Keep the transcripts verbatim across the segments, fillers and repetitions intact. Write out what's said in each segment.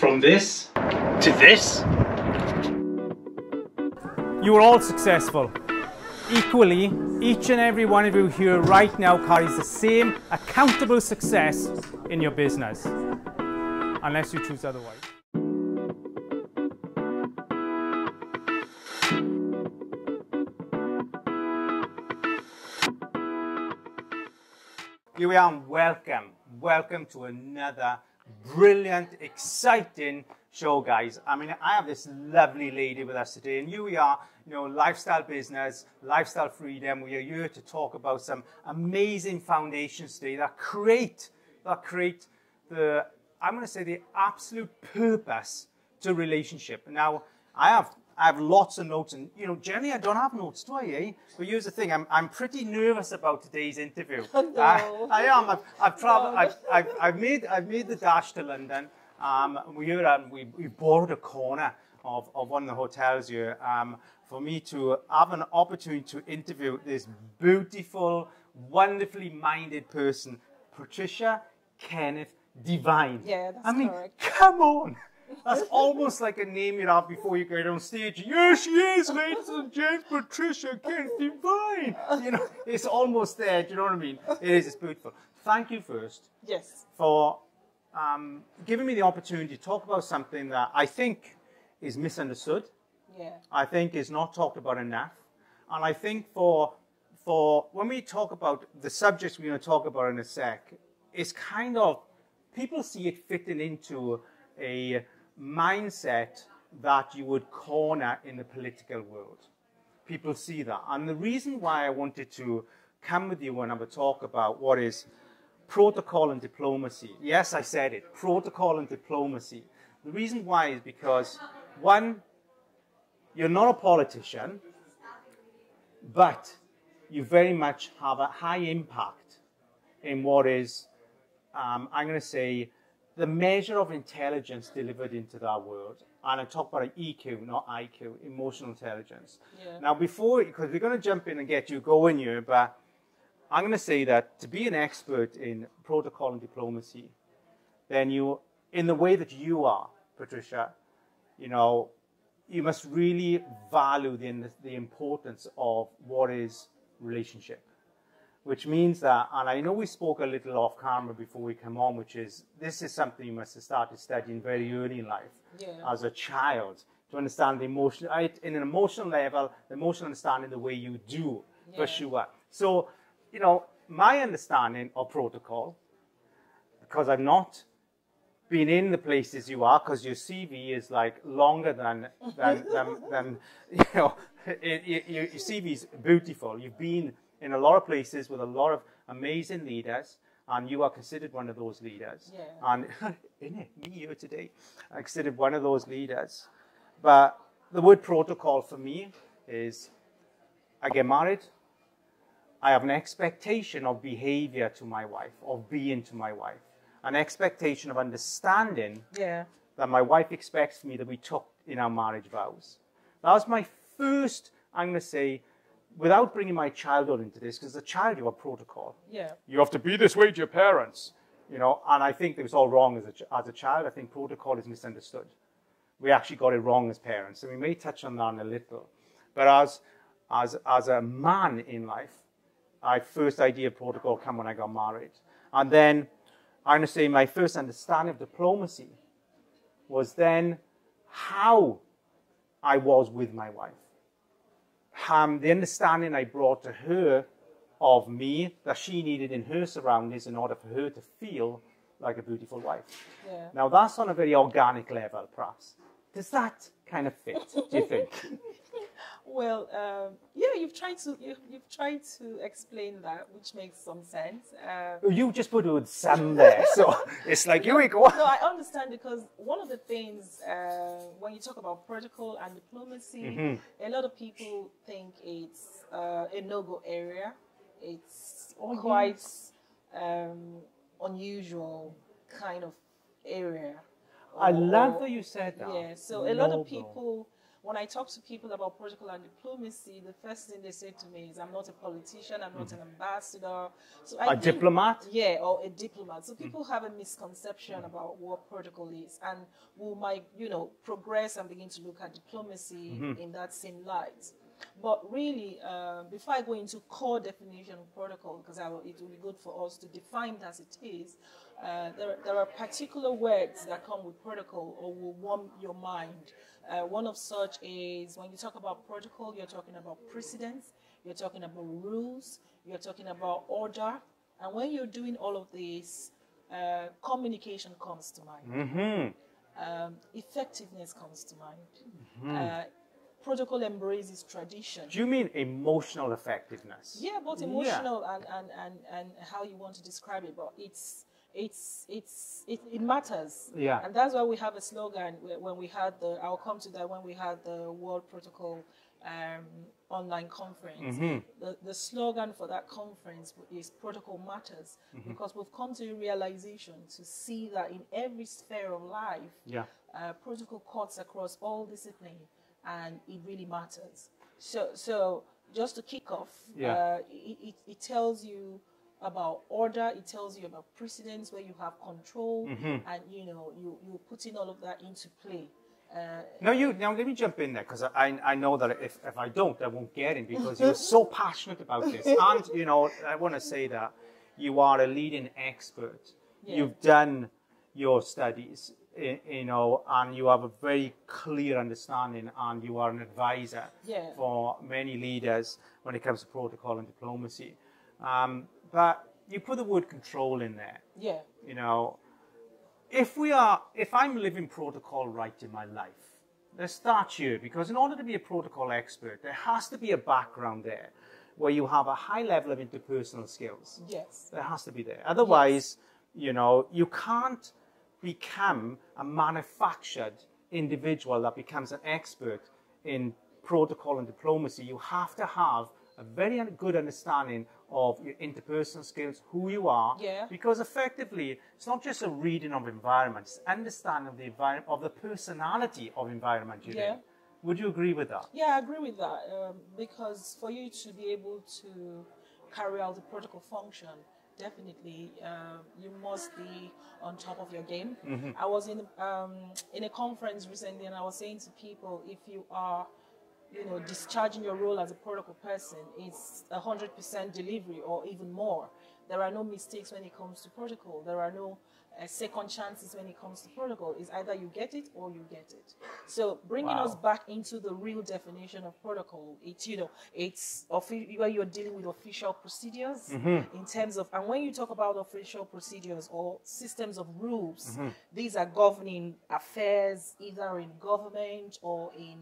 From this to this. You are all successful. Equally, each and every one of you here right now carries the same accountable success in your business, unless you choose otherwise. Here we are, and welcome. Welcome to another brilliant, exciting show, guys. I mean, I have this lovely lady with us today, and here we are, you know, lifestyle business, lifestyle freedom. We are here to talk about some amazing foundations today that create, that create the, I'm going to say, the absolute purpose to relationship. Now, I have, I have lots of notes, and you know, generally I don't have notes, do I? Eh? But here's the thing: I'm, I'm pretty nervous about today's interview. Oh, no. I, I am. I've, I've traveled. No. I've, I've, I've made, I've made the dash to London. Um, we here, um, we, we borrowed a corner of, of one of the hotels here um, for me to have an opportunity to interview this beautiful, wonderfully minded person, Patricia Kenneth Devine. Yeah, that's I mean, correct. Come on. That's almost like a name you'd have before you get on stage. Yes, she is, ladies and gents, Patricia Kenneth Devine. You know, it's almost there. Do you know what I mean? It is. It's beautiful. Thank you first. Yes. For um, giving me the opportunity to talk about something that I think is misunderstood. Yeah. I think is not talked about enough. And I think for for when we talk about the subjects we're going to talk about in a sec, it's kind of people see it fitting into a mindset that you would corner in the political world. People see that. And the reason why I wanted to come with you and have a talk about what is protocol and diplomacy. Yes, I said it, protocol and diplomacy. The reason why is because, one, you're not a politician, but you very much have a high impact in what is, um, I'm going to say, the measure of intelligence delivered into that world. And I talk about E Q, not I Q, emotional intelligence. Yeah. Now before, because we're going to jump in and get you going here, but I'm going to say that to be an expert in protocol and diplomacy, then you, in the way that you are, Patricia, you know, you must really value the, the importance of what is relationship. Which means that, and I know we spoke a little off camera before we come on, which is, this is something you must have started studying very early in life, yeah. as a child, to understand the emotion, in an emotional level, the emotional understanding the way you do, yeah. for sure. So, you know, my understanding of protocol, because I've not been in the places you are, because your C V is like longer than, than, than, than you know, it, it, your C V is beautiful. You've been in a lot of places with a lot of amazing leaders, and you are considered one of those leaders. Yeah. And isn't it me here today? I considered one of those leaders. But the word protocol for me is, I get married, I have an expectation of behavior to my wife, of being to my wife, an expectation of understanding yeah. that my wife expects from me that we took in our marriage vows. That was my first, I'm going to say, without bringing my childhood into this, because as a child you have protocol. Yeah. You have to be this way to your parents, you know, and I think it was all wrong as a, as a child. I think protocol is misunderstood. We actually got it wrong as parents, and we may touch on that in a little. But as, as, as a man in life, my first idea of protocol came when I got married. And then, I'm going to say my first understanding of diplomacy was then how I was with my wife. Um, the understanding I brought to her of me that she needed in her surroundings in order for her to feel like a beautiful wife. Yeah. Now that's on a very organic level, perhaps. Does that kind of fit, do you think? Well, um, yeah, you've tried to you, you've tried to explain that, which makes some sense. Um, You just put with some there, so it's like, here we go. No, I understand, because one of the things uh, when you talk about protocol and diplomacy, mm-hmm. a lot of people think it's uh, a no-go area. It's oh, quite yeah. um, unusual kind of area. I or, love that you said that. Yeah, so a lot of people, when I talk to people about protocol and diplomacy, the first thing they say to me is, I'm not a politician, I'm not mm. an ambassador. So I a think, diplomat? Yeah, or a diplomat. So people mm. have a misconception mm. about what protocol is, and we might, you know, progress and begin to look at diplomacy mm-hmm. in that same light. But really, uh, before I go into core definition of protocol, because it will be good for us to define it as it is, uh, there, there are particular words that come with protocol or will warm your mind. Uh, one of such is, when you talk about protocol, you're talking about precedence, you're talking about rules, you're talking about order. And when you're doing all of this, uh, communication comes to mind. Mm-hmm. um, effectiveness comes to mind. Mm-hmm. uh, Protocol embraces tradition. Do you mean emotional effectiveness? Yeah, both emotional yeah. And, and, and, and how you want to describe it, but it's it's it's it, it matters. Yeah. And that's why we have a slogan when we had the I'll come to that when we had the World Protocol um, online conference. Mm-hmm. The the slogan for that conference is Protocol Matters, mm-hmm. because we've come to a realization to see that in every sphere of life, yeah. uh, protocol cuts across all disciplines. And it really matters. So, so just to kick off, yeah. uh, it, it, it tells you about order. It tells you about precedence, where you have control, mm-hmm. and you know you you putting all of that into play. Uh, now you now let me jump in there, because I I know that if if I don't, I won't get in, because you're so passionate about this, and you know I want to say that you are a leading expert. Yeah. You've done your studies. You know, and you have a very clear understanding, and you are an advisor yeah. for many leaders when it comes to protocol and diplomacy. Um, but you put the word control in there. Yeah. You know, if we are, if I'm living protocol right in my life, let's start here, because in order to be a protocol expert, there has to be a background there where you have a high level of interpersonal skills. Yes. There has to be there. Otherwise, yes. you know, you can't become a manufactured individual that becomes an expert in protocol and diplomacy. You have to have a very good understanding of your interpersonal skills, who you are, yeah. because effectively it's not just a reading of environment, it's understanding of the environment, of the personality of environment you're yeah. in. Would you agree with that? Yeah, I agree with that, um, because for you to be able to carry out the protocol function, definitely, uh, you must be on top of your game. Mm-hmm. I was in um, in a conference recently, and I was saying to people, if you are, you know, discharging your role as a protocol person, it's a hundred percent delivery or even more. There are no mistakes when it comes to protocol. There are no uh, second chances when it comes to protocol. It's either you get it or you get it. So bringing wow. us back into the real definition of protocol, it's, you know, it's where you're dealing with official procedures mm-hmm. in terms of, and when you talk about official procedures or systems of rules, mm-hmm. these are governing affairs either in government or in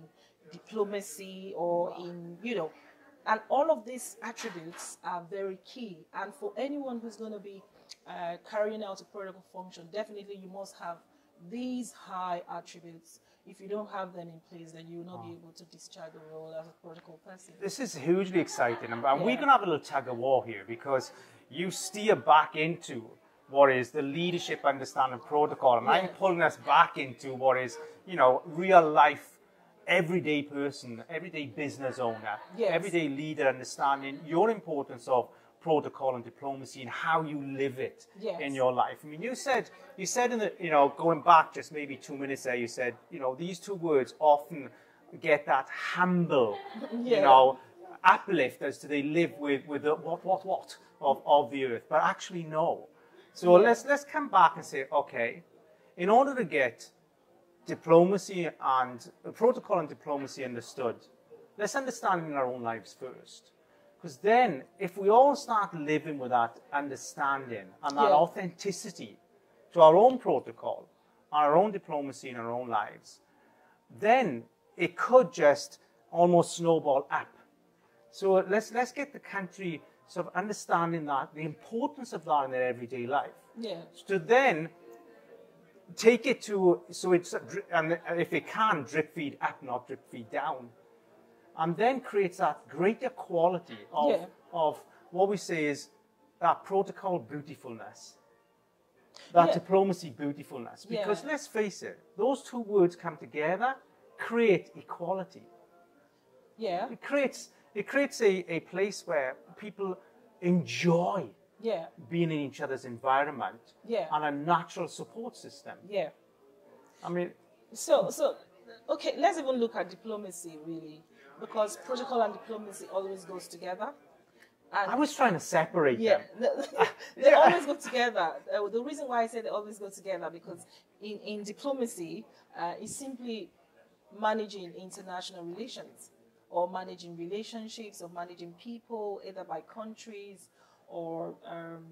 diplomacy or wow. in, you know, and all of these attributes are very key. And for anyone who's going to be uh, carrying out a protocol function, definitely you must have these high attributes. If you don't have them in place, then you will not oh. be able to discharge the role as a protocol person. This is hugely exciting. And yeah. we're going to have a little tug of war here, because you steer back into what is the leadership understanding of protocol. And yeah. I'm pulling us back into what is, you know, real life, everyday person, everyday business owner, yes. everyday leader, understanding your importance of protocol and diplomacy and how you live it yes. in your life. I mean, you said, you said in the, you know, going back just maybe two minutes there, you said, you know, these two words often get that humble, yeah. you know, uplift as to they live with, with the what, what, what of, of the earth, but actually no. So yeah. let's, let's come back and say, okay, in order to get diplomacy and uh, protocol and diplomacy understood, let's understand it in our own lives first. Because then, if we all start living with that understanding and that yeah. authenticity to our own protocol, our own diplomacy in our own lives, then it could just almost snowball up. So let's let's get the country sort of understanding that, the importance of that in their everyday life. Yeah. So then take it to, so it's, and if it can, drip feed up, not drip feed down. And then creates that greater quality of, yeah. of what we say is that protocol beautifulness, that yeah. diplomacy beautifulness. Because yeah. let's face it, those two words come together create equality. Yeah. It creates it creates a, a place where people enjoy Yeah. being in each other's environment Yeah. and a natural support system. Yeah. I mean, So, so, okay, let's even look at diplomacy, really, because protocol and diplomacy always goes together. And I was trying to separate yeah, them. they always go together. Uh, the reason why I say they always go together, because in, in diplomacy, uh, it's simply managing international relations, or managing relationships, or managing people, either by countries or um,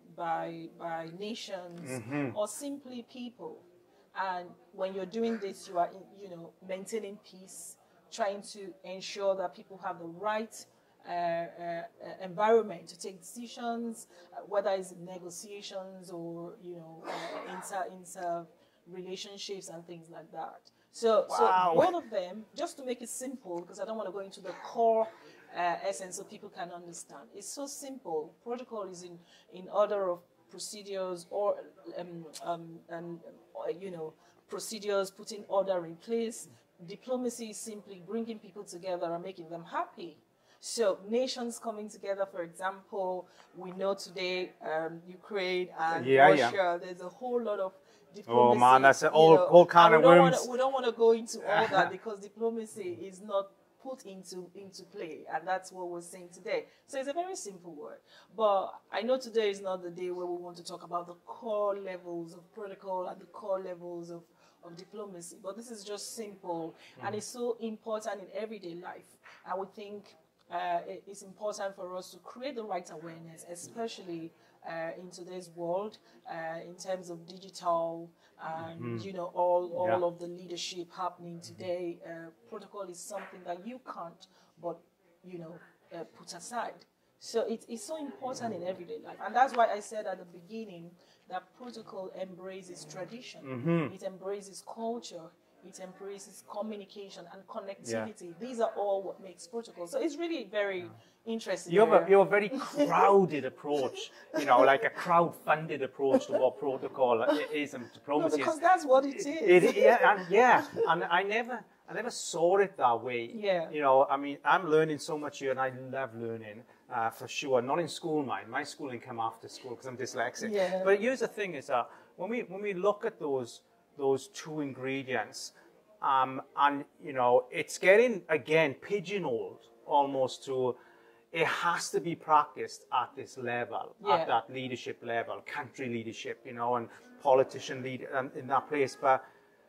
by, by nations, Mm-hmm. or simply people. And when you're doing this, you are, you know, maintaining peace, trying to ensure that people have the right uh, uh, environment to take decisions, uh, whether it's negotiations or, you know, uh, inter inter relationships and things like that. So, Wow. so both of them, just to make it simple, because I don't want to go into the core uh, essence so people can understand. It's so simple. Protocol is in in order of procedures, or um, um, um, you know, procedures, putting order in place. Diplomacy is simply bringing people together and making them happy. So nations coming together, for example, we know today um, Ukraine and Yeah, Russia. yeah. There's a whole lot of diplomacy. Oh man, that's a you whole, know, whole can and of we don't worms. wanna, we don't want to go into all that, because diplomacy is not put into into play, and that's what we're saying today. So it's a very simple word, but I know today is not the day where we want to talk about the core levels of protocol and the core levels of, of diplomacy, but this is just simple, mm. and it's so important in everyday life, and we think uh, it, it's important for us to create the right awareness, especially uh, in today's world, uh, in terms of digital, and mm-hmm. you know, all all yeah. of the leadership happening today. Uh, protocol is something that you can't, but you know, uh, put aside. So it, it's so important in everyday life, and that's why I said at the beginning that protocol embraces tradition, mm-hmm. it embraces culture, it embraces communication and connectivity. Yeah. These are all what makes protocol. So it's really very yeah. interesting. You have, a, you have a very crowded approach, you know, like a crowd-funded approach to what protocol is and diplomacy. No, because that's what it is. It, it, yeah, and, yeah, and I never, I never saw it that way. Yeah. You know, I mean, I'm learning so much here, and I love learning uh, for sure. Not in school, mind. My schooling came after school because I'm dyslexic. Yeah. But here's the thing: is that when we when we look at those those two ingredients, um, and you know, it's getting again pigeonholed almost to. It has to be practiced at this level, yeah. at that leadership level, country leadership, you know, and politician lead um, in that place. But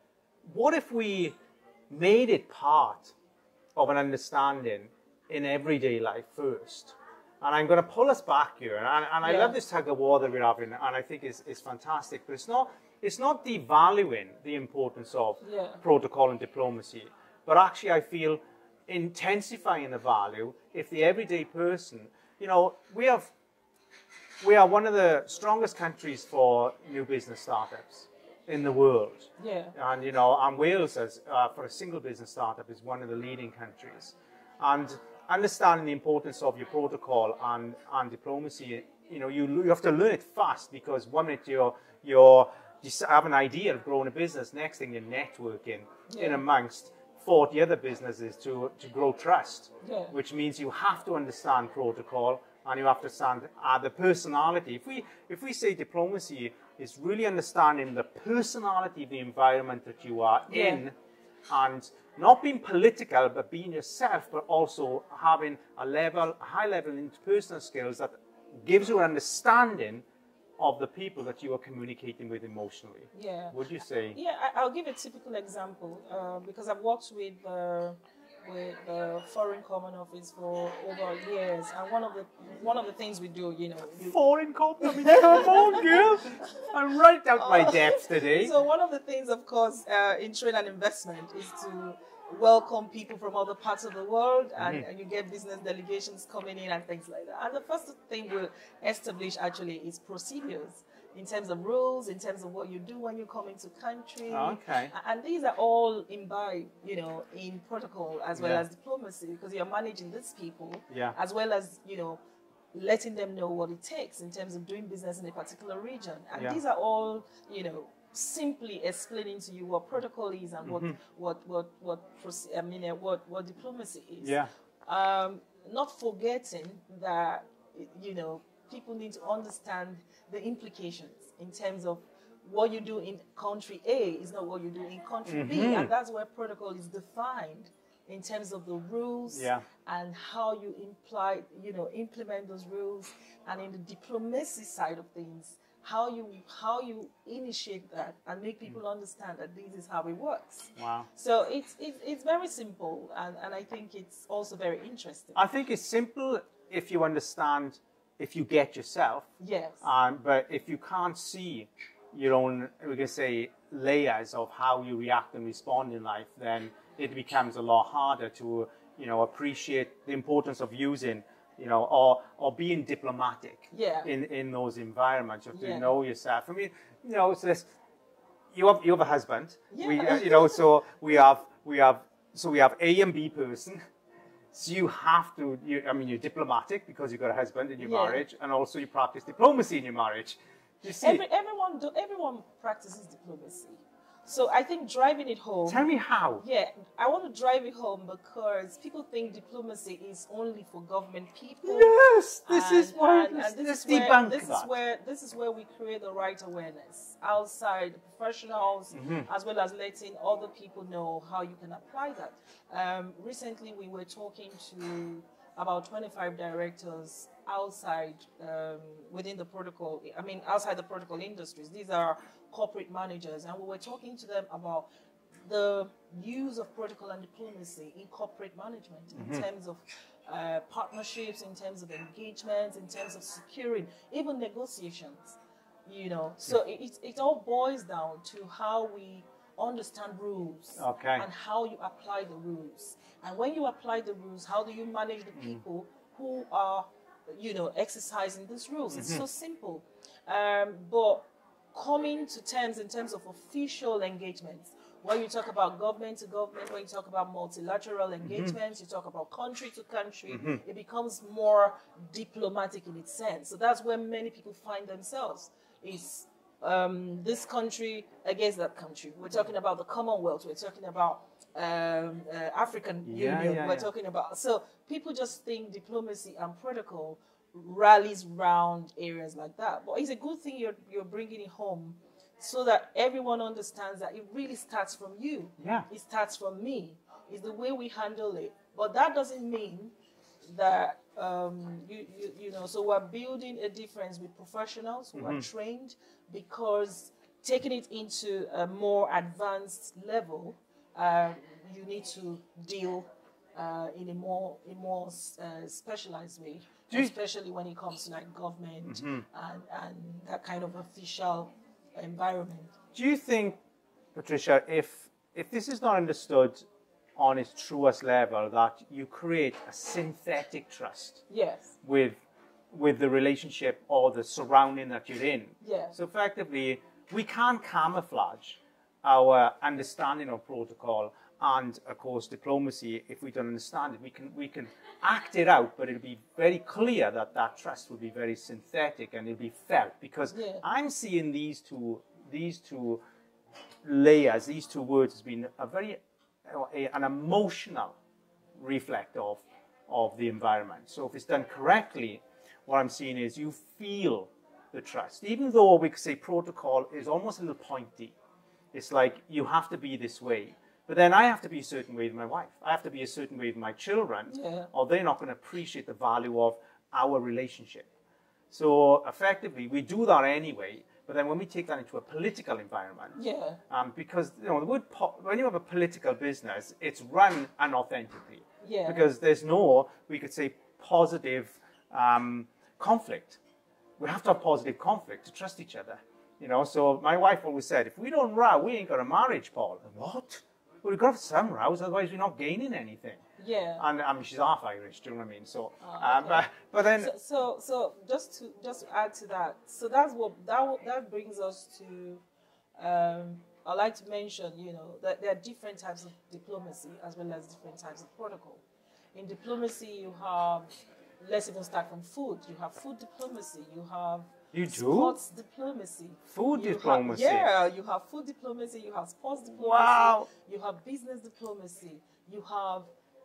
what if we made it part of an understanding in everyday life first? And I'm going to pull us back here, and, and I yeah. love this tug of war that we're having, and I think it's, it's fantastic. But it's not, it's not devaluing the importance of yeah. protocol and diplomacy, but actually I feel intensifying the value if the everyday person, you know, we have, we are one of the strongest countries for new business startups in the world. Yeah. And, you know, and Wales, as, uh, for a single business startup, is one of the leading countries. And understanding the importance of your protocol and, and diplomacy, you know, you, you have to learn it fast, because one minute you're, you're, you have an idea of growing a business, next thing you're networking yeah. in amongst forty other businesses to, to grow trust, yeah. which means you have to understand protocol and you have to understand uh, the personality. If we, if we say diplomacy is really understanding the personality of the environment that you are yeah. in, and not being political, but being yourself, but also having a level, a high level interpersonal skills that gives you an understanding of the people that you are communicating with emotionally. Yeah. Would you say? Yeah, I, I'll give a typical example uh, because I've worked with uh, with the Foreign Common Office for over years, and one of the one of the things we do, you know, we, Foreign Common Office. Come on, girl! I'm right out my depth today. So one of the things, of course, uh, in trade and investment is to welcome people from other parts of the world, and, mm-hmm. and you get business delegations coming in and things like that. And the first thing we'll establish actually is procedures in terms of rules, in terms of what you do when you come into country. Okay. And these are all imbibed, you know, in protocol as well yeah. as diplomacy, because you're managing these people, yeah. as well as, you know, letting them know what it takes in terms of doing business in a particular region. And yeah. these are all, you know, simply explaining to you what protocol is and what what what what proce- I mean uh, what what diplomacy is. Yeah. Um, not forgetting that you know people need to understand the implications in terms of what you do in country A is not what you do in country B, and that's where protocol is defined in terms of the rules Yeah. and how you imply, you know, implement those rules, and in the diplomacy side of things, how you how you initiate that and make people understand that this is how it works. Wow. So it's it's, it's very simple, and, and I think it's also very interesting. I think it's simple if you understand, if you get yourself. Yes. Um, but if you can't see your own, we can say, layers of how you react and respond in life, then it becomes a lot harder to, you know, appreciate the importance of using, you know, or or being diplomatic Yeah. in, in those environments. You have to Yeah. know yourself. I mean, you know, so this, you have you have a husband. Yeah. We, uh, you know, so we have we have so we have A and B person. So you have to. You, I mean, you're diplomatic because you've got a husband in your Yeah. marriage, and also you practice diplomacy in your marriage. You see, Every, everyone do, everyone practices diplomacy. So I think driving it home. tell me how. Yeah, I want to drive it home because people think diplomacy is only for government people. Yes, this is And- why. and- Let's, and this let's is where- debunk this that. is where this is where we create the right awareness outside the professionals, Mm-hmm. as well as letting other people know how you can apply that. Um, recently, we were talking to about twenty-five directors outside um, within the protocol. I mean, outside the protocol industries. These are corporate managers, and we were talking to them about the use of protocol and diplomacy in corporate management in terms of uh, partnerships, in terms of engagements, in terms of securing, even negotiations, you know. So it, it, it all boils down to how we understand rules Okay. and how you apply the rules. And when you apply the rules, how do you manage the people who are, you know, exercising these rules? It's so simple. Um, but coming to terms in terms of official engagements, when you talk about government to government, when you talk about multilateral engagements, you talk about country to country, it becomes more diplomatic in its sense. So that's where many people find themselves, is um, this country against that country. We're talking about the Commonwealth, we're talking about um, uh, African Yeah, Union, yeah, we're yeah. talking about, so people just think diplomacy and protocol rallies round areas like that. But it's a good thing you're, you're bringing it home so that everyone understands that it really starts from you. Yeah. It starts from me. It's the way we handle it. But that doesn't mean that, um, you, you, you know, so we're building a difference with professionals who are trained, because taking it into a more advanced level, uh, you need to deal uh, in a more, a more uh, specialized way, Do you- especially when it comes to like government and, and that kind of official environment. Do you think, Patricia, if if this is not understood on its truest level, that you create a synthetic trust Yes. with with the relationship or the surrounding that you're in? Yeah. So effectively, we can't camouflage our understanding of protocol and, of course, diplomacy if we don't understand it. We can we can act it out, but it'll be very clear that that trust will be very synthetic and it'll be felt, because Yeah. I'm seeing these two these two layers, these two words as being a very a, an emotional reflect of of the environment. So if it's done correctly, what I'm seeing is you feel the trust, even though we could say protocol is almost a little pointy. It's like you have to be this way. But then I have to be a certain way with my wife. I have to be a certain way with my children, Yeah. or they're not going to appreciate the value of our relationship. So effectively, we do that anyway. But then when we take that into a political environment, Yeah. um, because you know the word po- when you have a political business, it's run unauthentically. Yeah. Because there's no, we could say, positive um, conflict. We have to have positive conflict to trust each other. You know, so my wife always said, if we don't row, we ain't got a marriage, Paul. What? Well, we've got to have some rows, otherwise we're not gaining anything. Yeah. And I mean, she's half Irish, do you know what I mean? So, Oh, um, okay. but, but then, So, so, so just to just to add to that, so that's what that that brings us to. Um, I like to mention, you know, that there are different types of diplomacy as well as different types of protocol. In diplomacy, you have, let's even start from food. You have food diplomacy. You have You do? Sports diplomacy. Food You diplomacy. Have, yeah, you have food diplomacy, you have sports diplomacy, Wow. you have business diplomacy, you have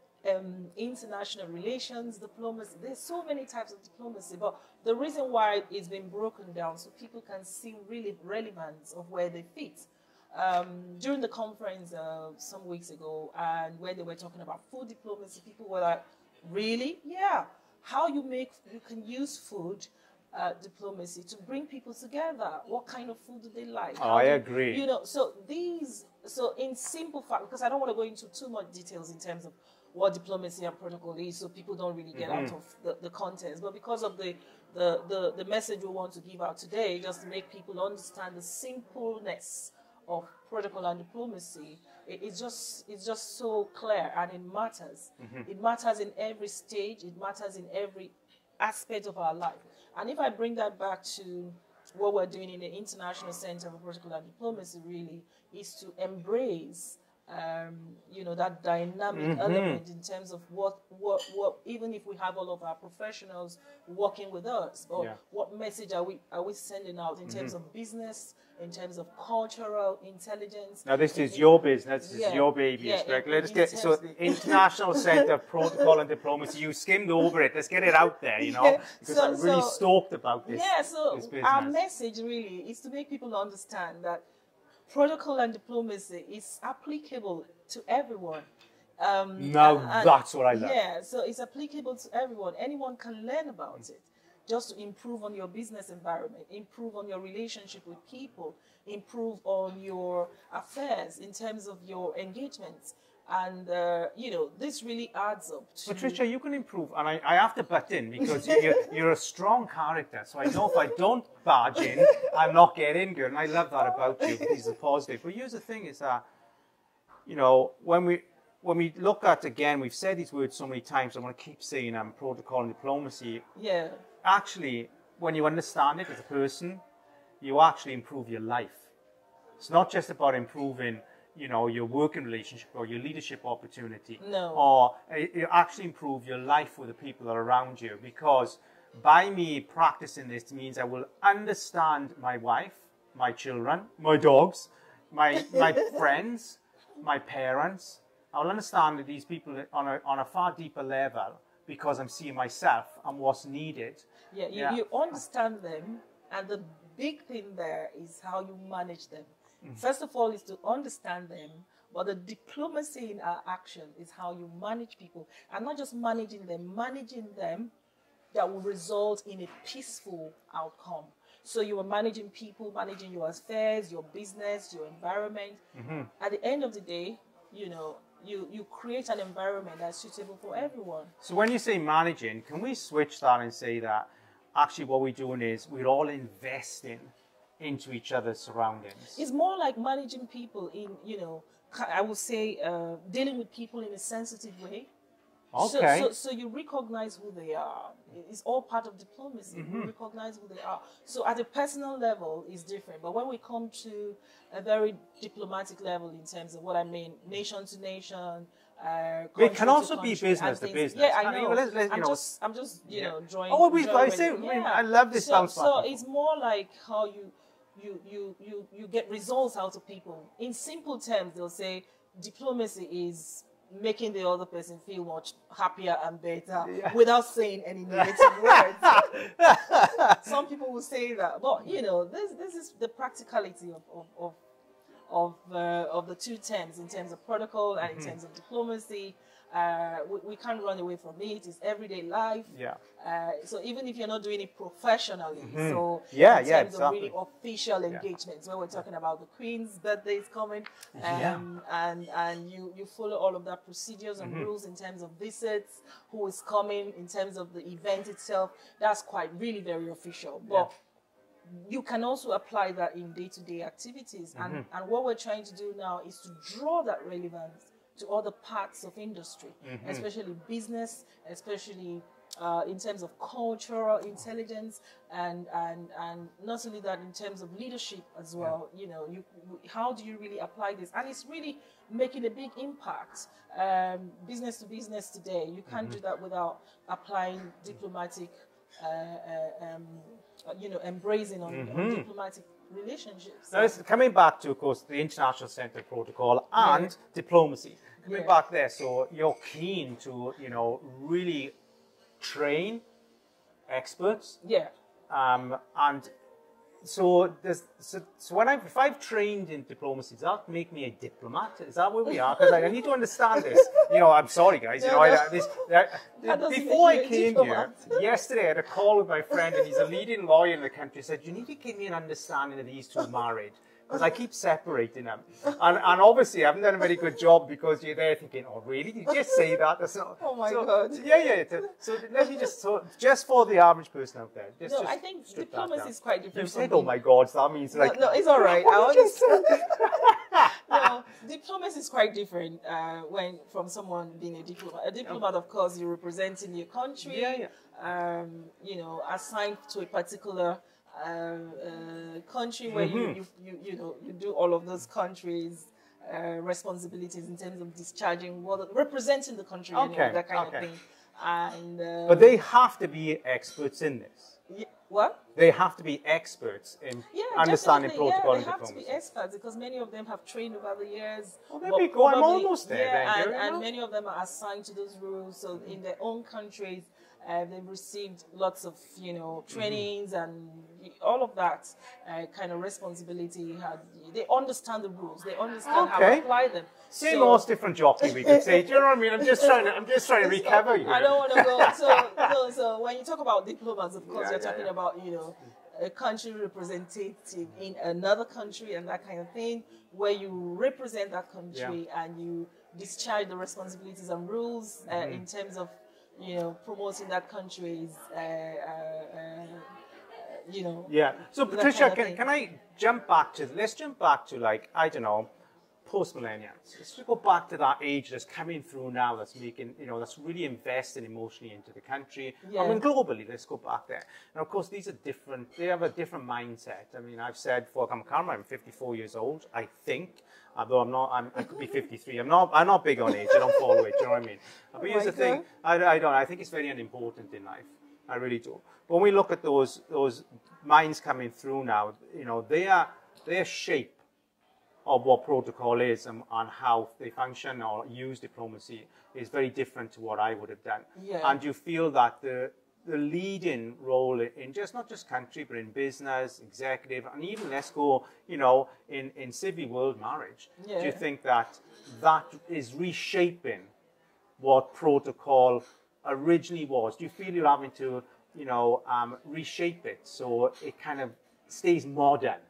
um, international relations diplomacy. There's so many types of diplomacy, but the reason why it's been broken down so people can see really relevance of where they fit. Um, during the conference uh, some weeks ago, and when they were talking about food diplomacy, people were like, really? Yeah. How you make, you can use food uh, diplomacy to bring people together. What kind of food do they like? Oh, How I do- agree. You know, so these, so in simple fact, because I don't want to go into too much details in terms of what diplomacy and protocol is, so people don't really get Mm-hmm. out of the, the context. But because of the, the, the, the message we want to give out today, just to make people understand the simpleness of protocol and diplomacy, it, it's just it's just so clear, and it matters. Mm-hmm. It matters in every stage. It matters in every aspect of our life. And if I bring that back to what we're doing in the International Center for Protocol and Diplomacy, really, is to embrace, um, you know, that dynamic Mm-hmm. element in terms of what, what, what, even if we have all of our professionals working with us, or Yeah. what message are we, are we sending out in terms of business, in terms of cultural intelligence? Now this in- is in- your business, this Yeah, is your baby, yeah, correct? in- Let's in get, so terms- the International Centre of Protocol and Diplomacy, you skimmed over it, let's get it out there, you know, Yeah, because so- I'm really so- stoked about this, Yeah, so this our business. message really is to make people understand that protocol and diplomacy is applicable to everyone. Um, Now and- and- that's what I love. Yeah, so it's applicable to everyone. Anyone can learn about it, just to improve on your business environment, improve on your relationship with people, improve on your affairs in terms of your engagements. And, uh, you know, this really adds up to... Patricia, you can improve, and I, I have to butt in because you're, you're a strong character. So I know if I don't barge in, I'm not getting good, and I love that about you. It's a positive. But here's the thing: is that you know when we when we look at again, we've said these words so many times. I'm going to keep saying um, protocol and diplomacy. Yeah, Actually, when you understand it as a person, you actually improve your life. It's not just about improving, you know, your working relationship or your leadership opportunity. No. Or it, it actually improve your life with the people that are around you, because by me practicing this means I will understand my wife, my children, my dogs, my my friends, my parents. I will understand these people on a on a far deeper level because I'm seeing myself and what's needed. yeah, you, Yeah. you understand them, and the big thing there is how you manage them. First of all, is to understand them, but the diplomacy in our action is how you manage people, and not just managing them, managing them that will result in a peaceful outcome. So you are managing people, managing your affairs, your business, your environment. At the end of the day, you know, you, you create an environment that's suitable for everyone. So when you say managing, can we switch that and say that actually what we're doing is we're all investing into each other's surroundings? It's more like managing people in, you know, ki- I would say uh, dealing with people in a sensitive way. Okay. So, so, so you recognize who they are. It's all part of diplomacy. You recognize who they are. So at a personal level, it's different. But when we come to a very diplomatic level in terms of what I mean, nation to nation, uh, But it can country to also be country business and to things- business. Yeah, I I mean, know. well, let's- let's, you I'm know, just, I'm just, you yeah. know, drawing. Oh, we- drawing I say- with- I mean, I love this So, bounce back so and it's more like how you, you, you, you, you get results out of people. In simple terms, they'll say diplomacy is making the other person feel much happier and better without saying any negative words. Some people will say that, but you know, this this is the practicality of of of of, uh, of the two terms in terms of protocol and in terms of diplomacy. Uh, we, we can't run away from it. It's everyday life. Yeah. Uh, so even if you're not doing it professionally, so Yeah, in yeah, terms of really exactly. official engagements, where we're talking about the Queen's birthday is coming, um, and and you you follow all of that procedures and rules in terms of visits, who is coming, in terms of the event itself. That's quite really very official, but. You can also apply that in day-to-day activities, and, and what we're trying to do now is to draw that relevance to other parts of industry, especially business, especially uh, in terms of cultural intelligence, and, and and not only that, in terms of leadership as well. You know, you how do you really apply this? And it's really making a big impact. Um, business to business today, you can't do that without applying diplomatic Uh, uh, um, uh, you know, embracing on, mm-hmm. on diplomatic relationships. Now, it's coming back to, of course, the International Centre Protocol and yeah. diplomacy. Coming yeah. back there, so you're keen to, you know, really train experts. Yeah. Um, and so, there's, so, so when I, if I've trained in diplomacy, does that make me a diplomat? Is that where we are? Because I, I need to understand this. You know, I'm sorry, guys. You know, I, this, I, before I came here, yesterday I had a call with my friend, and he's a leading lawyer in the country. He said, you need to give me an understanding of these two married. Because I keep separating them. And, and obviously, I haven't done a very good job because you're there thinking, oh, really? Did you just say that? That's not, oh, my so, God. Yeah, yeah. So let me just, so just for the average person out there. Just, no, just I think diplomacy is quite different. You said, oh, my God, so that means like... No, no it's all right. I understand. No, diplomacy is quite different uh, when from someone being a diplomat. A diplomat, of course, you're representing your country. Yeah, yeah. Um, you know, assigned to a particular... Uh, uh, country where mm-hmm. you, you, you, you know, you do all of those countries' uh, responsibilities in terms of discharging, what, representing the country, okay. anyway, that kind okay. of thing. And, um, but they have to be experts in this. Yeah, what? They have to be experts in yeah, understanding protocol yeah, and diplomacy. they have to be experts because many of them have trained over the years. Well, there we go. I'm almost there. Yeah, then, and, and many of them are assigned to those roles. So in their own countries, Uh, they've received lots of, you know, trainings mm-hmm. and all of that uh, kind of responsibility. Had, they understand the rules. They understand okay. how to apply them. Same so, horse, different jockey, we could say. Do you know what I mean? I'm just trying to, I'm just trying to recover you. I don't want to go. So, no, so when you talk about diplomats, of course, yeah, you're yeah, talking yeah. about, you know, a country representative in another country and that kind of thing, where you represent that country yeah. and you discharge the responsibilities and rules uh, mm-hmm. in terms of, you know, promoting that country's, uh, uh, uh, you know. Yeah. So, Patricia, kind of can, can I jump back to, let's jump back to, like, I don't know, post-millennials. Let's just go back to that age that's coming through now, that's making, you know, that's really investing emotionally into the country. Yeah. I mean, globally, let's go back there. And, of course, these are different, they have a different mindset. I mean, I've said for Kamkarma, I'm fifty-four years old, I think. Although I'm not, I'm, I could be fifty-three. I'm not, I'm not big on age. I don't follow it. Do you know what I mean? But here's the thing. I, I don't. I think it's very unimportant in life. I really do. But when we look at those those minds coming through now, you know, they are their shape of what protocol is and, and how they function or use diplomacy is very different to what I would have done. Yeah. And you feel that the the leading role in just not just country, but in business, executive, and even let's go, you know, in, in civil world marriage. Yeah. Do you think that that is reshaping what protocol originally was? Do you feel you're having to, you know, um, reshape it so it kind of stays modern?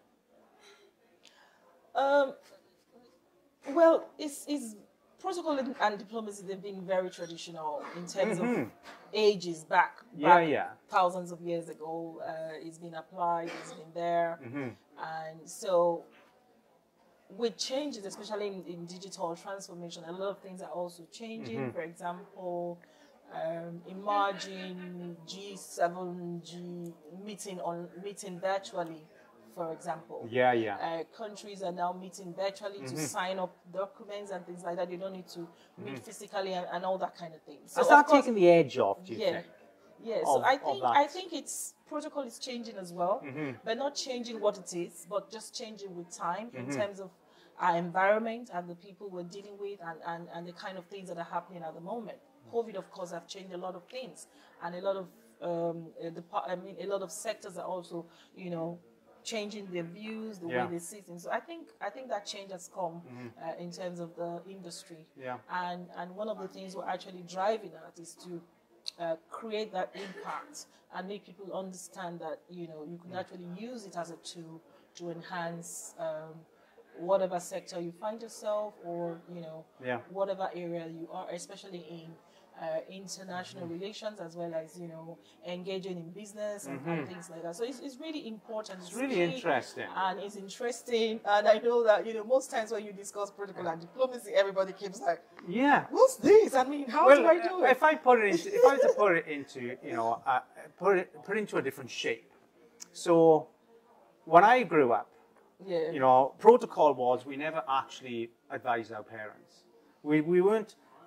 Um, well, it's, it's protocol and diplomacy, they've been very traditional in terms mm-hmm. of ages back, yeah, back yeah. thousands of years ago. Uh, it's been applied, it's been there. Mm-hmm. And so with changes, especially in, in digital transformation, a lot of things are also changing. Mm-hmm. For example, um, imagine G seven, G meeting on meeting virtually. For example, yeah, yeah. Uh, countries are now meeting virtually mm-hmm. to sign up documents and things like that. You don't need to meet mm-hmm. physically and, and all that kind of thing. So has that taken the edge off? Do you yeah, think? yeah. Of, so I think I think it's protocol is changing as well, mm-hmm. but not changing what it is, but just changing with time mm-hmm. in terms of our environment and the people we're dealing with and, and, and the kind of things that are happening at the moment. COVID, of course, have changed a lot of things, and a lot of um, the I mean, a lot of sectors are also, you know, changing their views, the yeah. way they see things. So I think I think that change has come mm-hmm. uh, in terms of the industry. Yeah. And and one of the things we're actually driving at is to uh, create that impact and make people understand that, you know, you can actually use it as a tool to enhance um, whatever sector you find yourself, or, you know, yeah. whatever area you are, especially in Uh, international mm-hmm. relations, as well as, you know, engaging in business and, mm-hmm. and things like that. So it's, it's really important. It's really interesting. And it's interesting. And I know that, you know, most times when you discuss protocol and diplomacy, everybody keeps like, yeah, what's this? I mean, how well, do I do it? If I put it into, if I was to put it into, you know, uh, put it put it into a different shape. So when I grew up, yeah. you know, protocol was we never actually advised our parents. We we weren't.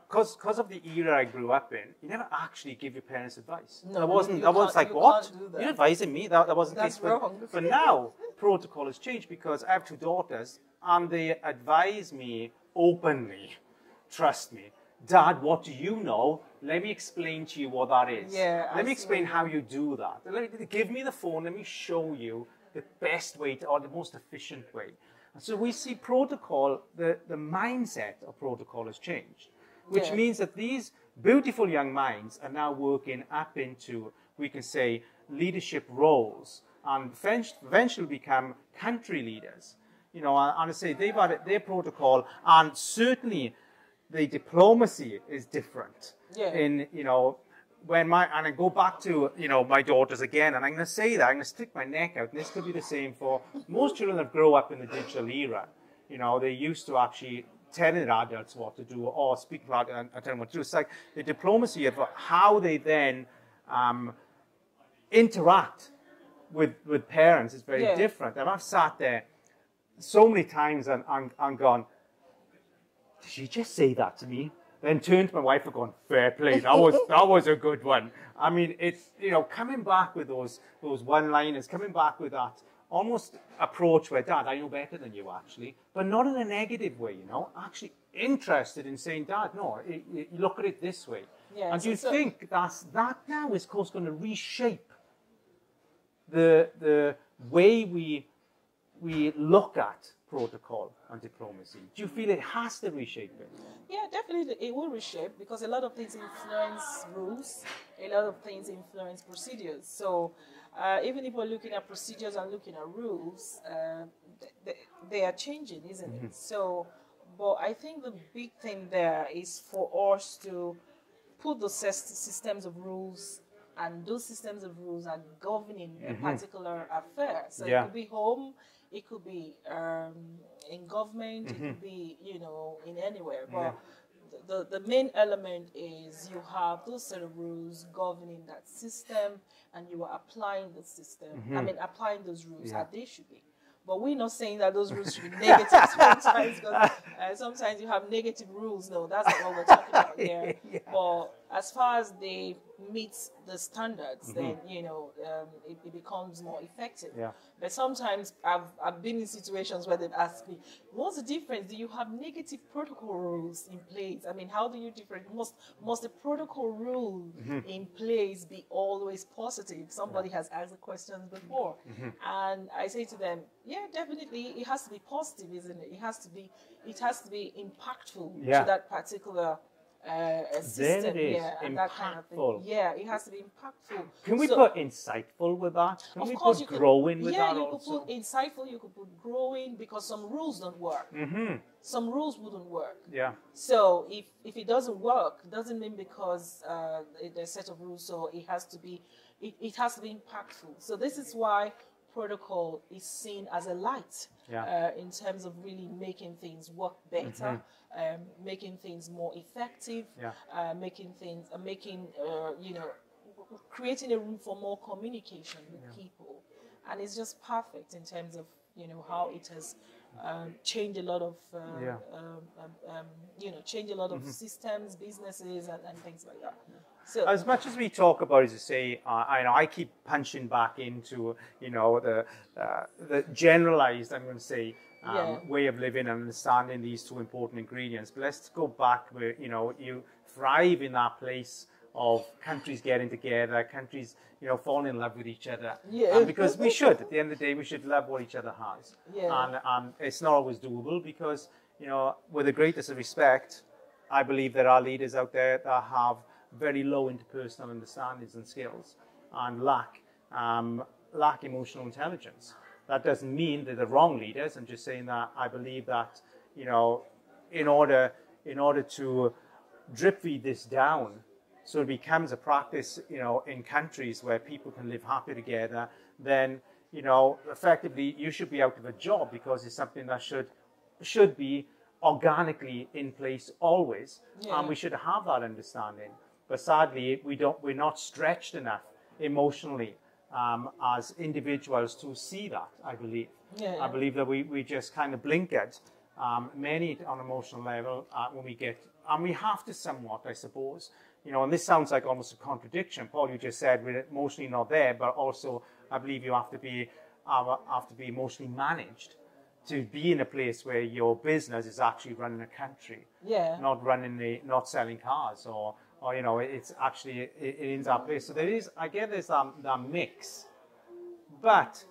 because because of the era I grew up in, you never actually give your parents advice. No, I wasn't. you I was can't- like, you what? can't do that. You're advising me? That that wasn't the That's case. But, wrong. but now protocol has changed because I have two daughters, and they advise me openly. Trust me, Dad. What do you know? Let me explain to you what that is. Yeah, Let I me see explain what you how you do that. Let me, give me the phone. Let me show you the best way to, or the most efficient way. So we see protocol, the, the mindset of protocol has changed, which Yeah. means that these beautiful young minds are now working up into, we can say, leadership roles and eventually become country leaders. You know, and I say they've had their protocol, and certainly the diplomacy is different. Yeah. In, you know, when my, and I go back to, you know, my daughters again, and I'm going to say that, I'm going to stick my neck out, and this could be the same for most children that grow up in the digital era. You know, they used to actually tell their adults what to do, or speak to adults and tell them what to do. It's like the diplomacy of how they then um, interact with, with parents is very Yeah. different. And I've sat there so many times and, and, and gone, did she just say that to me? Then turned to my wife and gone, fair play, that was that was a good one. I mean, it's, you know, coming back with those those one-liners, coming back with that almost approach where, Dad, I know better than you actually, but not in a negative way, you know, actually interested in saying, Dad, no, you, you look at it this way. Yeah, and so- you so- think that's, that now is, of course, going to reshape the the way we we look at protocol and diplomacy. Do you feel it has to reshape it? Yeah, definitely it will reshape because a lot of things influence rules, a lot of things influence procedures. So uh, even if we're looking at procedures and looking at rules, uh, they, they are changing, isn't Mm-hmm. it? So, but I think the big thing there is for us to put those sys- systems of rules, and those systems of rules are governing a particular affair. So Yeah. it could be home, it could be um, in government, it could be, you know, in anywhere. But the, the main element is you have those set of rules governing that system, and you are applying the system. I mean, applying those rules Yeah. as they should be. But we're not saying that those rules should be negative sometimes, because uh, sometimes you have negative rules. No, that's not what we're talking about here. Yeah. But as far as they meet the standards, then, you know, um, it, it becomes more effective. Yeah. But sometimes I've, I've been in situations where they've asked me, what's the difference? Do you have negative protocol rules in place? I mean, how do you different? Must, must the protocol rule in place be always positive? Somebody has asked the questions before. And I say to them, yeah, definitely it has to be positive, isn't it? It has to be, it has to be impactful Yeah. to that particular uh, system. it is, Yeah, and that kind of impactful. thing. Yeah, it has to be impactful. Can we So- put insightful with that? Can of we course put you could, growing with yeah, that you also? could put insightful, you could put growing, because some rules don't work. Mm-hmm. Some rules wouldn't work. Yeah. So if, if it doesn't work, it doesn't mean because uh, there's a set of rules, so it has to be, it, it has to be impactful. So this is why protocol is seen as a light Yeah. uh, in terms of really making things work better, um, making things more effective, Yeah. uh, making things, uh, making, uh, you know, creating a room for more communication with people. And it's just perfect in terms of, you know, how it has um, changed a lot of, uh, Yeah. um, um, um, you know, changed a lot of systems, businesses, and, and things like that. So, As much as we talk about, as you say, uh, I know I keep punching back into, you know, the uh, the generalized, I'm going to say, um, Yeah. way of living and understanding these two important ingredients. But let's go back where, you know, you thrive in that place of countries getting together, countries, you know, falling in love with each other. Yeah. Um, because we should, at the end of the day, we should love what each other has. Yeah. And um, it's not always doable because, you know, with the greatest of respect, I believe there are leaders out there that have very low interpersonal understandings and skills and lack um, lack emotional intelligence. That doesn't mean they're the wrong leaders. I'm just saying that I believe that, you know, in order in order to drip feed this down, so it becomes a practice, you know, in countries where people can live happy together, then, you know, effectively you should be out of a job because it's something that should should be organically in place always, Yeah. and we should have that understanding. But sadly, we don't. We're not stretched enough emotionally um, as individuals to see that. I believe. Yeah. I believe that we, we just kind of blinkered Um, many on emotional level uh, when we get, and we have to somewhat, I suppose, you know, and this sounds like almost a contradiction. Paul, you just said we're emotionally not there, but also I believe you have to be uh, have to be emotionally managed to be in a place where your business is actually running a country, Yeah. not running the, not selling cars, or or you know, it's actually it, it is our place. So there is, I get this um, that mix, but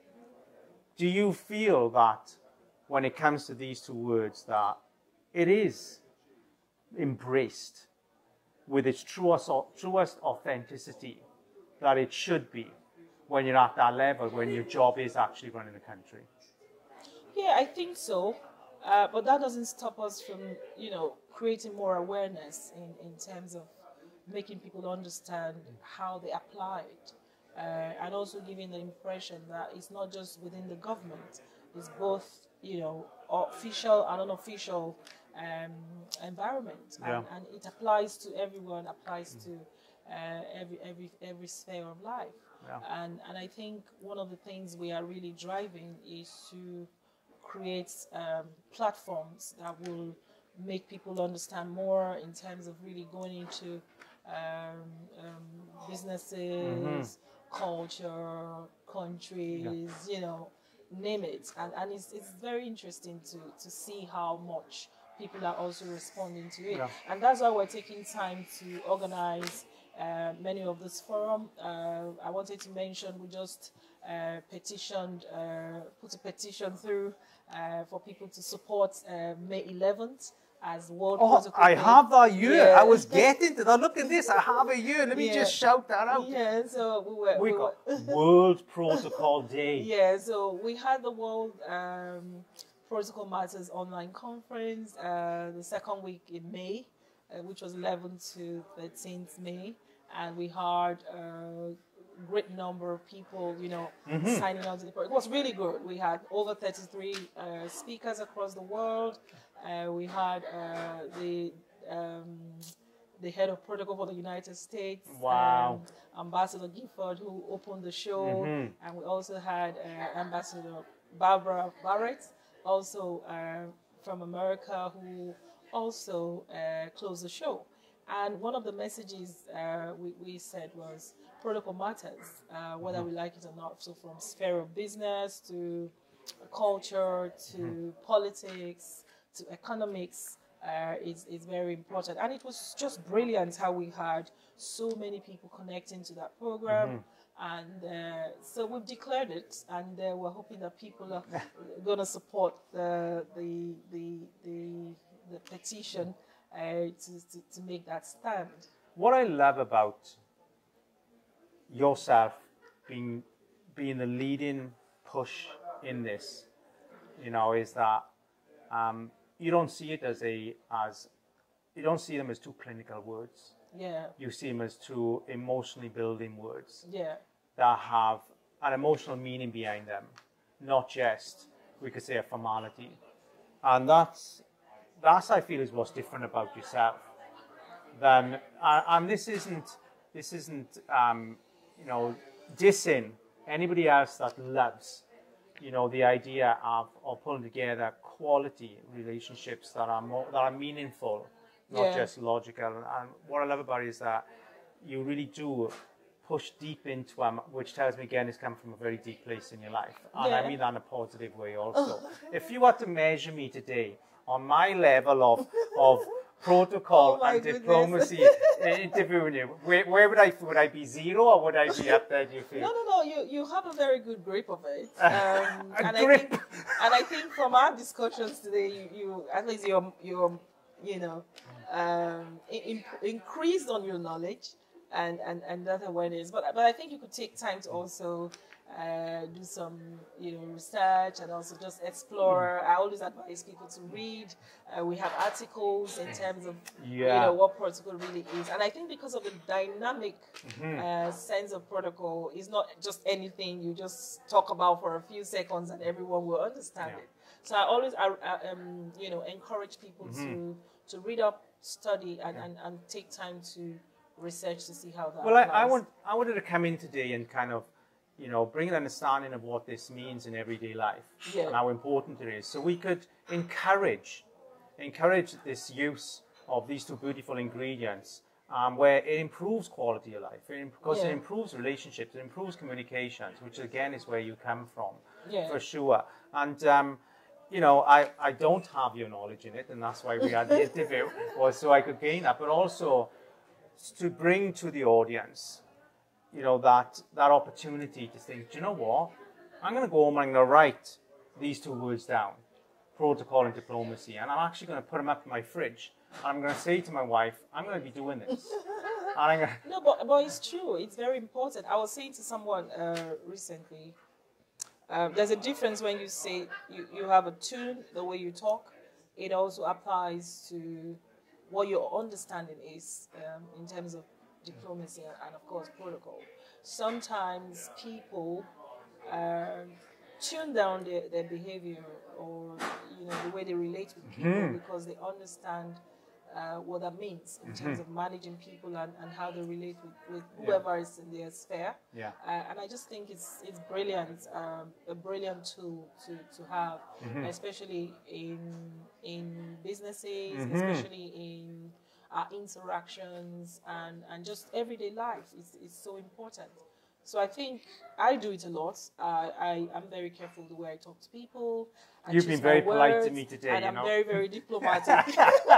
do you feel that when it comes to these two words that it is embraced with its truest, truest authenticity that it should be when you're at that level, when your job is actually running the country? Yeah, I think so. Uh, but that doesn't stop us from, you know, creating more awareness in, in terms of making people understand how they apply it. Uh, and also giving the impression that it's not just within the government, it's both, you know, official and unofficial um, environment. Yeah. And, and it applies to everyone, applies to uh, every, every, every sphere of life. Yeah. And, and I think one of the things we are really driving is to create um, platforms that will make people understand more in terms of really going into um, um, businesses, Mm-hmm. culture, countries, yeah. you know, name it. And, and it's, it's very interesting to, to see how much people are also responding to it. Yeah. And that's why we're taking time to organize uh, many of this forum. Uh, I wanted to mention we just uh, petitioned, uh, put a petition through uh, for people to support uh, May eleventh as World Oh, Protocol I Day. have that year. Yeah. I was getting to that. Look at this. I have a year. Let me Yeah. just shout that out. Yeah, so we were. We we got were World Protocol Day. Yeah, so we had the World um, Protocol Matters online conference uh, the second week in May, uh, which was eleventh to thirteenth May, and we had a great number of people, you know, Mm-hmm. signing on to the program. It was really good. We had over thirty-three uh, speakers across the world. Uh, we had uh, the um, the head of protocol for the United States, Wow. um, Ambassador Gifford, who opened the show, Mhm. and we also had uh, Ambassador Barbara Barrett, also uh, from America, who also uh, closed the show. And one of the messages uh, we, we said was protocol matters, uh, whether we like it or not. So from sphere of business to culture to politics to economics, uh, is, is very important. And it was just brilliant how we had so many people connecting to that program. And uh, so we've declared it, and uh, we're hoping that people are going to support the, the, the, the, the petition uh, to, to, to make that stand. What I love about yourself being being the leading push in this, you know, is that um, you don't see it as a as you don't see them as two clinical words. Yeah, You see them as two emotionally building words yeah, that have an emotional meaning behind them, not just, we could say, a formality. And that's that's I feel is what's different about yourself. Then, uh, and this isn't this isn't um, you know, dissing anybody else that loves, you know, the idea of, of pulling together quality relationships that are more that are meaningful, not Yeah. just logical. And what I love about it is that you really do push deep into them, which tells me again it's come from a very deep place in your life, and Yeah. I mean that in a positive way also. If you were to measure me today on my level of of protocol Oh my and goodness. diplomacy interviewing you, where, where would I would I be zero or would I be up there? Do you feel? No, no, no. You you have a very good grip of it, um, A and grip. I think and I think from our discussions today, you, you at least you're you're you know um, in, increased on your knowledge and, and, and that awareness. But but I think you could take time to also uh, do some you know research and also just explore. I always advise people to read. Uh, we have articles in terms of you Yeah. know what protocol really is, and I think because of the dynamic uh, sense of protocol, it's not just anything you just talk about for a few seconds and everyone will understand Yeah. it. So I always I, I, um, you know encourage people to to read up, study, and, and, and take time to research to see how that. Well, I, I applies. want I wanted to come in today and kind of you know, bring an understanding of what this means in everyday life Yeah. and how important it is. So we could encourage, encourage this use of these two beautiful ingredients, um, where it improves quality of life, it, because Yeah. it improves relationships, it improves communications, which again is where you come from, Yeah. for sure. And um, you know, I, I don't have your knowledge in it, and that's why we had the interview, was so I could gain that, but also to bring to the audience, you know, that that opportunity to think, do you know what? I'm going to go home and I'm going to write these two words down, protocol and diplomacy, and I'm actually going to put them up in my fridge. And I'm going to say to my wife, I'm going to be doing this. And I'm going to, No, but, but it's true. It's very important. I was saying to someone uh, recently, um, there's a difference when you say you, you have a tune, the way you talk. It also applies to what your understanding is um, in terms of diplomacy and, and of course, protocol. Sometimes people um, tune down their, their behavior or you know the way they relate with people Mhm. because they understand uh, what that means in terms of managing people and, and how they relate with, with whoever is in their sphere. yeah. Uh, and I just think it's it's brilliant, um, a brilliant tool to, to have, especially in in businesses, especially in our interactions and, and just everyday life. It's, it's so important. So I think I do it a lot. Uh, I I'm very careful the way I talk to people. I You've choose been very my polite to words, me today, and you I'm know. very very diplomatic.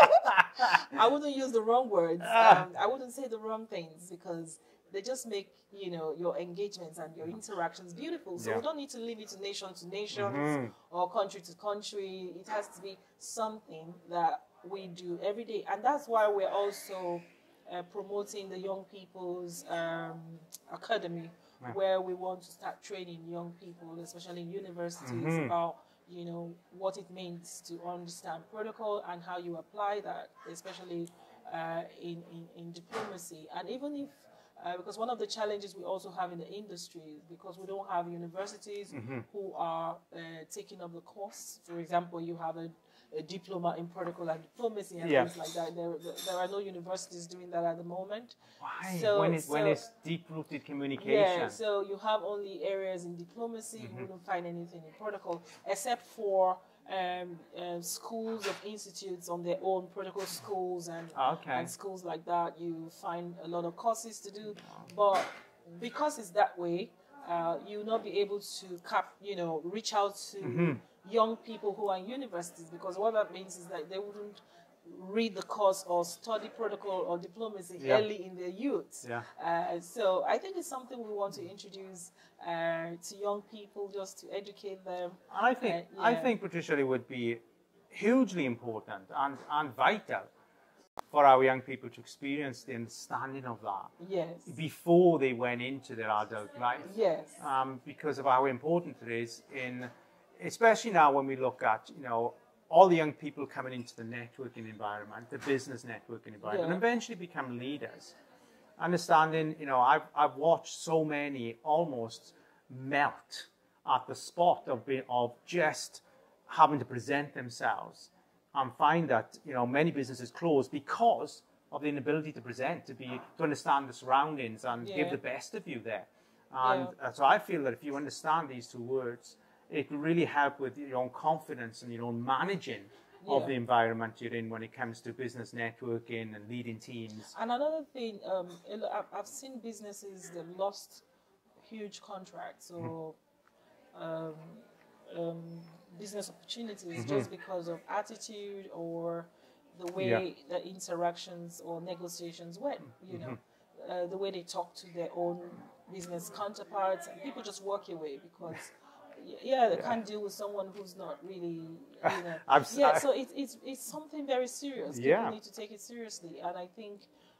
I wouldn't use the wrong words. Um, I wouldn't say the wrong things because they just make you know your engagements and your interactions beautiful. So Yeah. we don't need to leave it to nation to nation Mhm. or country to country. It has to be something that we do every day, and that's why we're also uh, promoting the Young People's um, Academy, Yeah. where we want to start training young people, especially in universities, Mhm. about you know what it means to understand protocol and how you apply that, especially uh, in, in in diplomacy. And even if uh, because one of the challenges we also have in the industry is because we don't have universities who are uh, taking up the course. For example, you have a, a diploma in protocol and diplomacy and Yeah. things like that. There, there, there are no universities doing that at the moment. Why? So- when, it, when so- it's deep-rooted communication. Yeah, so you have only areas in diplomacy, Mm-hmm. you wouldn't find anything in protocol, except for um, uh, schools of institutes on their own, protocol schools and, Okay. and schools like that. You find a lot of courses to do, but because it's that way, uh, you will not be able to cap, you know, reach out to Mm-hmm. young people who are in universities, because what that means is that they wouldn't read the course or study protocol or diplomacy Yeah. early in their youth. Yeah. Uh, so I think it's something we want to introduce uh, to young people, just to educate them. And I think, Uh, I yeah. think, Patricia, it would be hugely important and, and vital for our young people to experience the understanding of that Yes. before they went into their adult life. Yes. Um, because of how important it is in, especially now when we look at, you know, all the young people coming into the networking environment, the business networking environment, Yeah. and eventually become leaders. Understanding, you know, I've, I've watched so many almost melt at the spot of being, of just having to present themselves, and find that, you know, many businesses close because of the inability to present, to be, to understand the surroundings and give Yeah. the best of you there. And Yeah. uh, so I feel that if you understand these two words, it will really help with your own confidence and your own managing of Yeah. the environment you're in when it comes to business networking and leading teams. And another thing, um, a lo- I've- I've seen businesses that lost huge contracts or um, um, business opportunities just because of attitude or the way Yeah. the interactions or negotiations went. You know, uh, the way they talk to their own business counterparts, and people just walk away because. y- Yeah, they can't deal with someone who's not really, you know. I've s- yeah, I- so it's it's it's something very serious. Yeah. People need to take it seriously, and I think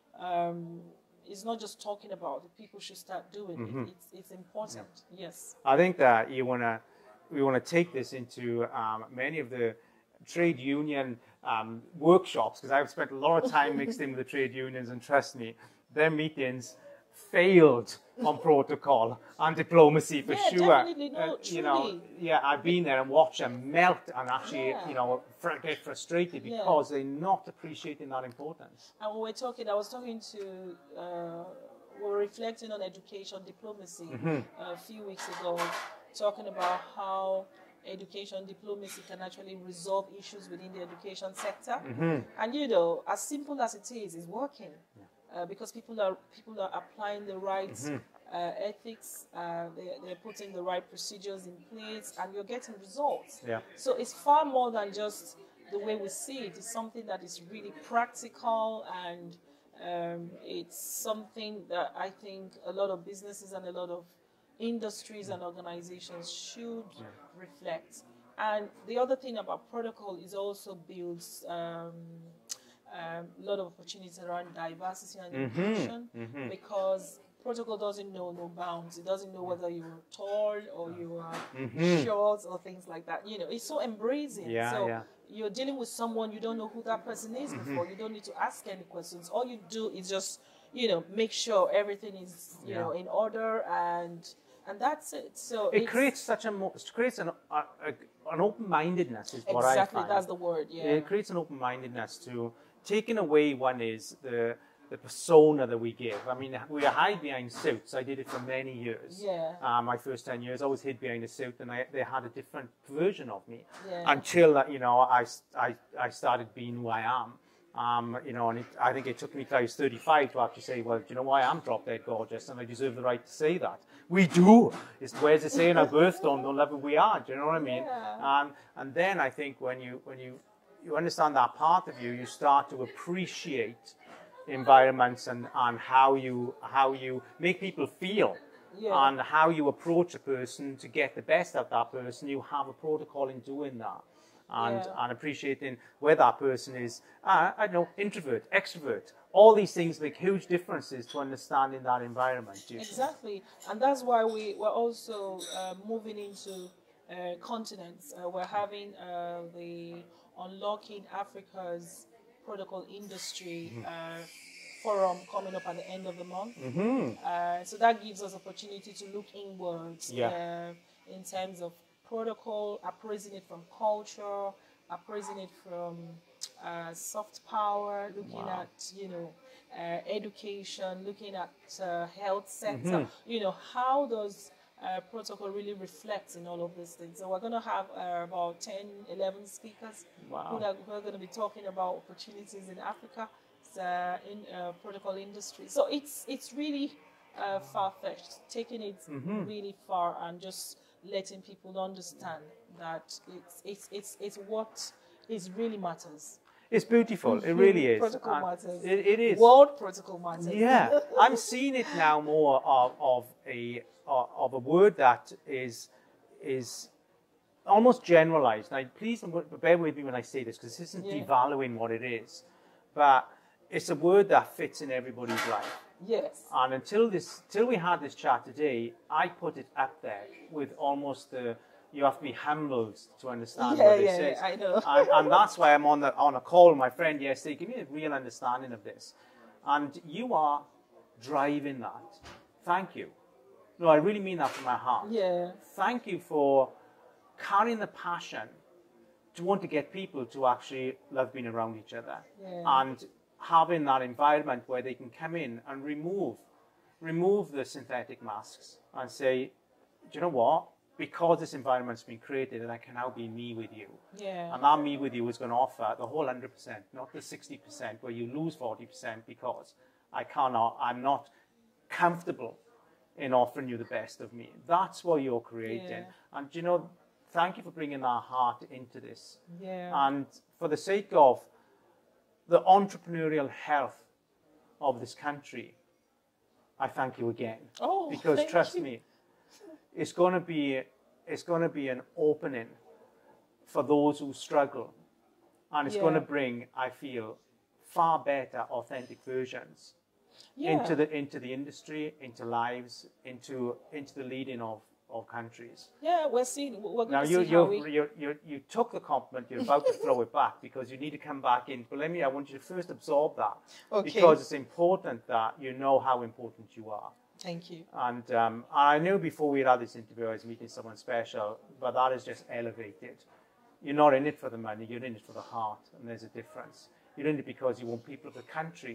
um, it's not just talking about it. People should start doing it. It's it's important. Yes. I think that you wanna, we want to take this into um, many of the trade union um, workshops, because I've spent a lot of time mixed in with the trade unions, and trust me, their meetings failed on protocol and diplomacy for Yeah, sure. definitely. No, Uh, you know, truly. yeah, I've been there and watched them melt and actually, Yeah. you know, fr- get frustrated Yeah. because they're not appreciating that importance. And when we're talking, I was talking to uh, were reflecting on education diplomacy Mm-hmm. a few weeks ago, talking about how education diplomacy can actually resolve issues within the education sector. Mm-hmm. And you know, as simple as it is, it's working. Uh, because people are people are applying the right Mm-hmm. uh, ethics, uh, they, they're putting the right procedures in place, and you're getting results. Yeah. So it's far more than just the way we see it. It's something that is really practical, and um, it's something that I think a lot of businesses and a lot of industries and organizations should reflect. And the other thing about protocol is also builds um, um, a lot of opportunities around diversity and inclusion, because protocol doesn't know no bounds. It doesn't know whether you're tall or you are short or things like that. You know, it's so embracing. Yeah, so yeah. you're dealing with someone, you don't know who that person is before. You don't need to ask any questions. All you do is just, you know, make sure everything is, you Yeah. know, in order, and and that's it. So It it's, creates such a mo- it creates an a, a, an open-mindedness is what I exactly find. that's the word. Yeah. It creates an open-mindedness to taking away one is the the persona that we give. I mean, we hide behind suits. I did it for many years. Yeah. Uh, my first ten years, I always hid behind a suit, and I, they had a different version of me Yeah. until uh, you know I, I I started being who I am. Um, you know, and it, I think it took me till I was thirty-five to actually say, well, do you know why I'm drop dead gorgeous, and I deserve the right to say that. We do. It's, where's it say in our birthstone? Don't love who we are. Do you know what I mean? Yeah. Um, and then I think when you when you you understand that part of you, you start to appreciate environments and, and how you how you make people feel. Yeah. And how you approach a person to get the best out of that person. You have a protocol in doing that. And, Yeah. and appreciating where that person is, uh, I don't know, introvert, extrovert. All these things make huge differences to understanding that environment. do you think? Exactly, and that's why we were also uh, moving into uh, continents. Uh, we're having uh, the Unlocking Africa's Protocol Industry uh, forum coming up at the end of the month. Uh, so that gives us opportunity to look inwards Yeah. uh, in terms of protocol, appraising it from culture, appraising it from uh, soft power, looking Wow. at, you know, uh, education, looking at uh, health sector. You know, how does uh, protocol really reflect in all of these things? So we're going to have uh, about ten, eleven speakers Wow. who are, who are going to be talking about opportunities in Africa, uh, in uh, protocol industry. So it's it's really uh, far-fetched, taking it really far and just letting people understand that it's it's it's, it's what is really matters. It's beautiful. It really is. Protocol And matters. It, it is. World protocol matters. Yeah, I'm seeing it now more of, of a of a word that is is almost generalized. Now, please bear with me when I say this, because this isn't Yeah. devaluing what it is, but it's a word that fits in everybody's life. Yes. And until this, till we had this chat today, I put it up there with almost the. You have to be humbled to understand Yeah, what this yeah, is. yeah, I know. and, and that's why I'm on the on a call with my friend yesterday. Give me a real understanding of this, and you are driving that. Thank you. No, I really mean that from my heart. Yeah. Thank you for carrying the passion to want to get people to actually love being around each other, Yeah. and having that environment where they can come in and remove remove the synthetic masks and say, do you know what? Because this environment's been created, and I can now be me with you. Yeah. And that me with you is going to offer the whole one hundred percent, not the sixty percent where you lose forty percent because I cannot, I'm not comfortable in offering you the best of me. That's what you're creating. Yeah. And you know, thank you for bringing that heart into this. Yeah. And for the sake of the entrepreneurial health of this country, I thank you again. Oh, because thank trust you. me, it's going to be it's going to be an opening for those who struggle, and it's Yeah. going to bring, I feel, far better authentic versions Yeah. into the into the industry, into lives, into into the leading of, of countries. Yeah, we're seeing. We're going Now to you see how you we. you you you took the compliment. You're about to throw it back because you need to come back in. But let me. I want you to first absorb that Okay. because it's important that you know how important you are. Thank you. And um, I knew before we had this interview I was meeting someone special, but that is just elevated. You're not in it for the money. You're in it for the heart, and there's a difference. You're in it because you want people of the country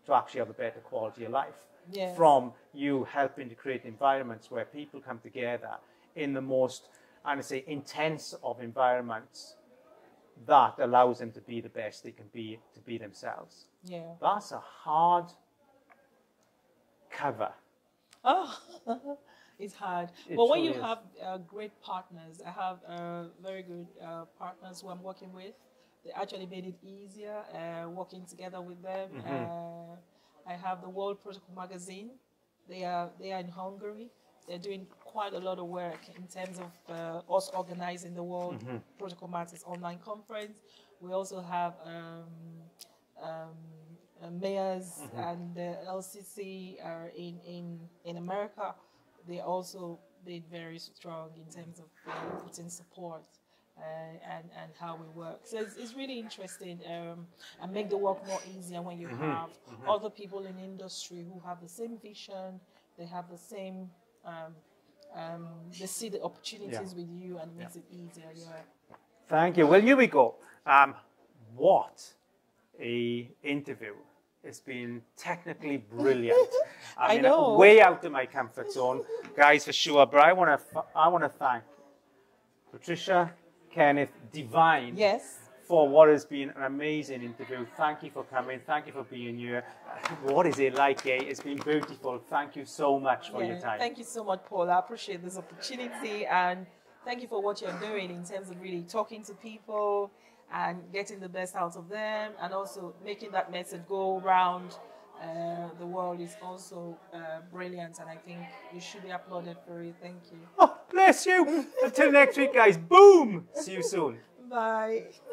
to actually have a better quality of life. Yes. From you helping to create environments where people come together in the most, I would say, intense of environments that allows them to be the best they can be, to be themselves. Yeah. That's a hard cover. Oh, it's hard. It but when truly you is. have uh, great partners, I have uh, very good uh, partners who I'm working with. They actually made it easier uh, working together with them. Mm-hmm. Uh, I have the World Protocol Magazine. They are they are in Hungary. They're doing quite a lot of work in terms of uh, us organizing the World Mm-hmm. Protocol Matters online conference. We also have um, um, uh, mayors Mm-hmm. and the L C C are in, in, in America. They also been very strong in terms of uh, putting support uh, and, and how we work. So it's, it's really interesting um, and make the work more easier when you have other people in industry who have the same vision, they have the same, um, um, they see the opportunities Yeah. with you and it makes it easier. Yeah. Thank you. Well, here we go. Um, what a interview. It's been technically brilliant. I, I mean, know. way out of my comfort zone, guys, for sure. But I want to, I want to thank Patricia, Kenneth, Divine, Yes. for what has been an amazing interview. Thank you for coming. Thank you for being here. What is it like, eh? It's been beautiful. Thank you so much for Yeah, your time. Thank you so much, Paul. I appreciate this opportunity and thank you for what you're doing in terms of really talking to people and getting the best out of them and also making that message go around uh, the world is also uh, brilliant and I think you should be applauded for it. Thank you. Oh, bless you. Until next week, guys. Boom. See you soon. Bye.